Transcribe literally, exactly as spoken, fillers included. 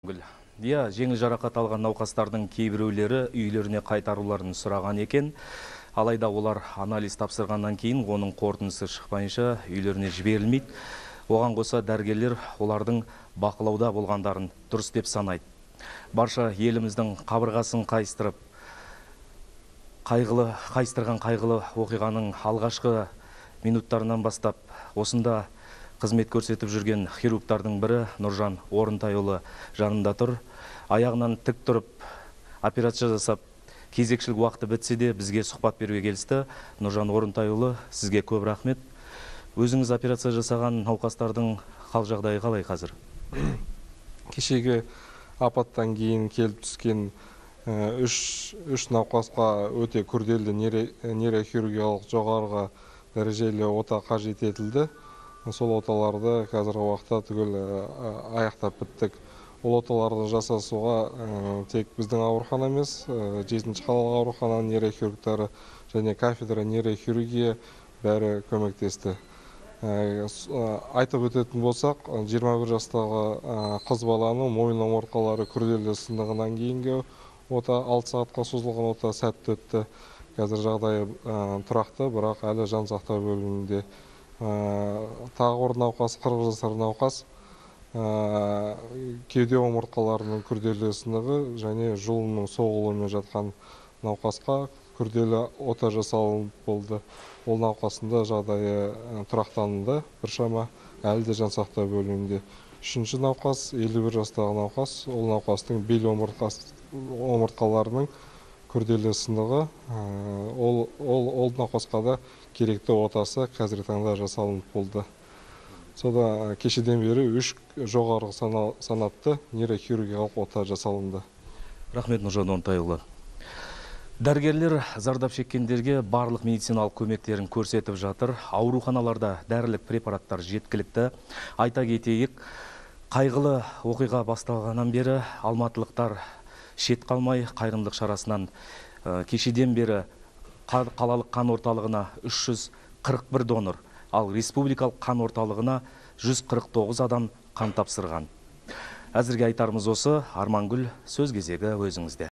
Иә, жеңіл жарақат алған науқастардың кейбіреулері үйлеріне қайтаруларын сұраған екен. Алайда олар анализ тапсырғаннан кейін оның қорытындысы шықпайынша үйлеріне жіберілмейді. Оған қоса дәрігерлер олардың бақылауда болғандарын дұрыс деп санайды. Барша еліміздің қабырғасын қайыстырып, қайғылы, қайыстырған қайғылы оқиғаның алғашқы минуттарынан бастап осында қызмет көрсетіп жүрген хирургтардың бірі Нұржан Орынтайұлы жанында тұр. Аяғынан тік тұрып, операция жасап, кезекшілік уақыты бітсе де бізге сұхбат беруге келісті. Нұржан Орынтайұлы, сізге көп рахмет. Өзіңіз операция жасаған науқастардың хал жағдайы қалай қазір? Кешегі апаттан кейін келіп түскен үш науқасқа өте күрделі нейрохирургиялық жоғарғы дәрежелі ота қажет етілді. Сол оталарды қазіргі уақытта түгел аяқтап біттік. Ол оталарды жасасуға тек біздің аурухана емес, жетінші қалалық аурухананың нейрохирургтары және кафедра нейрохирургия бәрі көмектесті. Айтып өтетін болсақ, жиырма бір жастағы қыз баланың мойын омыртқалары күрделі сынығынан кейінгі ота алты сағатқа созылған ота сәтті өтті. Қазір жағдайы тұрақты, бірақ әлі жан сақтау бөлімінде. Тағы бір науқас, қырық жасар науқас, кеуде омыртқаларының күрделі сынығы және жұлынның соғылуымен жатқан науқасқа күрделі ота жасалынып болды. Ол науқасында жағдайы тұрақтанды, біршама әлі де жан сақтау бөлімінде. Үшінші науқас, елу бір жастағы науқас, ол науқастың бел омыртқаларының күрделі сынығы, ол науқасқа да керекті отасы қазіргі таңда жасалынып болды. Сода кешеден бері үш жоғарғы санатты нейрохирургиялық ота жасалынды. Рахмет, Нұржан Орынтайұлы. Дәрігерлер зардап шеккендерге барлық медициналық көмектерін көрсетіп жатыр. Ауруханаларда дәрілік препараттар жеткілікті. Айта кетейік, қайғылы оқиға басталғаннан бері алматылықтар шет қалмай қайырымдылық шарасынан кешеден бері қалалық қан орталығына үш жүз қырық бір донор, ал республикалық қан орталығына жүз қырық тоғыз адам қан тапсырған. Әзірге айтарымыз осы. Армангүл, сөз кезегі өзіңізде.